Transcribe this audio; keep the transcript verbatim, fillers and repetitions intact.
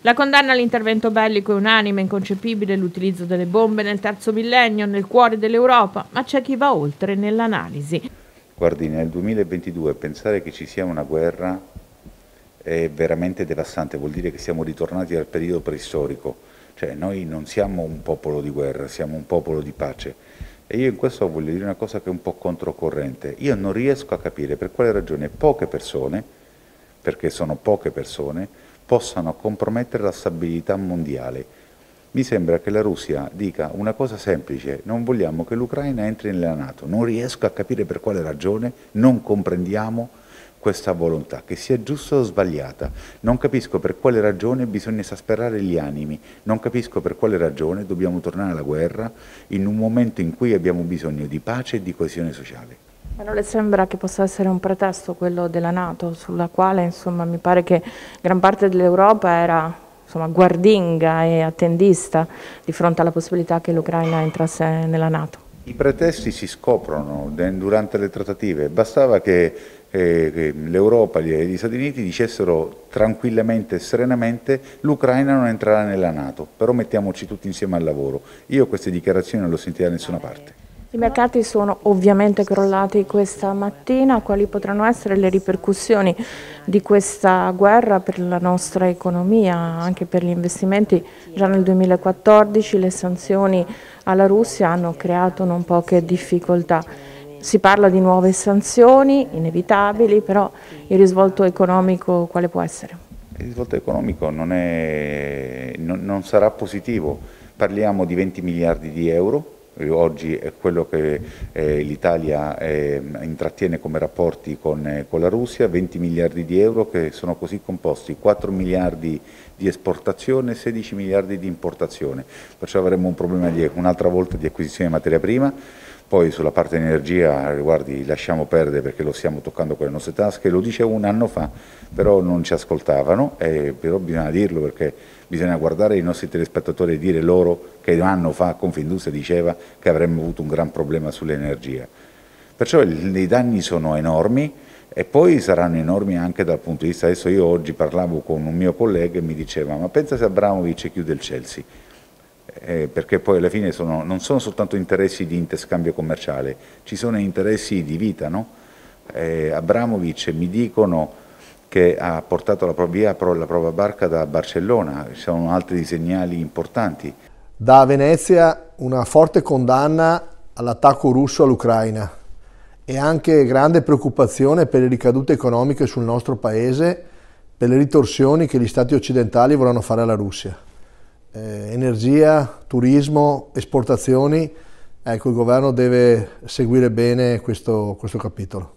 La condanna all'intervento bellico è unanime, inconcepibile l'utilizzo delle bombe nel terzo millennio, nel cuore dell'Europa, ma c'è chi va oltre nell'analisi. Guardi, nel duemilaventidue pensare che ci sia una guerra è veramente devastante, vuol dire che siamo ritornati al periodo preistorico, cioè noi non siamo un popolo di guerra, siamo un popolo di pace. E io in questo voglio dire una cosa che è un po' controcorrente. Io non riesco a capire per quale ragione poche persone, perché sono poche persone, possano compromettere la stabilità mondiale. Mi sembra che la Russia dica una cosa semplice: non vogliamo che l'Ucraina entri nella NATO. Non riesco a capire per quale ragione, non comprendiamo questa volontà, che sia giusta o sbagliata. Non capisco per quale ragione bisogna esasperare gli animi, non capisco per quale ragione dobbiamo tornare alla guerra in un momento in cui abbiamo bisogno di pace e di coesione sociale. Ma non le sembra che possa essere un pretesto quello della NATO, sulla quale insomma mi pare che gran parte dell'Europa era insomma guardinga e attendista di fronte alla possibilità che l'Ucraina entrasse nella NATO? I pretesti si scoprono durante le trattative, bastava che, eh, che l'Europa e gli Stati Uniti dicessero tranquillamente e serenamente: l'Ucraina non entrerà nella NATO, però mettiamoci tutti insieme al lavoro. Io queste dichiarazioni non le ho sentite da nessuna parte. I mercati sono ovviamente crollati questa mattina. Quali potranno essere le ripercussioni di questa guerra per la nostra economia, anche per gli investimenti? Già nel duemilaquattordici le sanzioni alla Russia hanno creato non poche difficoltà. Si parla di nuove sanzioni inevitabili, però il risvolto economico quale può essere? Il risvolto economico non, è, non, non sarà positivo. Parliamo di venti miliardi di euro. Oggi è quello che eh, l'Italia eh, intrattiene come rapporti con, eh, con la Russia, venti miliardi di euro che sono così composti: quattro miliardi di esportazione e sedici miliardi di importazione. Perciò avremo un problema di un'altra volta di acquisizione di materia prima. Poi sulla parte energia, guardi, lasciamo perdere perché lo stiamo toccando con le nostre tasche. Lo dicevo un anno fa, però non ci ascoltavano, e però bisogna dirlo, perché bisogna guardare i nostri telespettatori e dire loro che un anno fa Confindustria diceva che avremmo avuto un gran problema sull'energia. Perciò i danni sono enormi e poi saranno enormi anche dal punto di vista. Adesso io oggi parlavo con un mio collega e mi diceva: ma pensa se Abramovic chiude il Chelsea. Eh, perché poi alla fine sono, non sono soltanto interessi di interscambio commerciale, ci sono interessi di vita, no? Eh, Abramovic mi dicono che ha portato la via la propria barca da Barcellona, ci sono altri segnali importanti. Da Venezia una forte condanna all'attacco russo all'Ucraina e anche grande preoccupazione per le ricadute economiche sul nostro paese, per le ritorsioni che gli stati occidentali vorranno fare alla Russia. Eh, energia, turismo, esportazioni, ecco, il governo deve seguire bene questo, questo capitolo.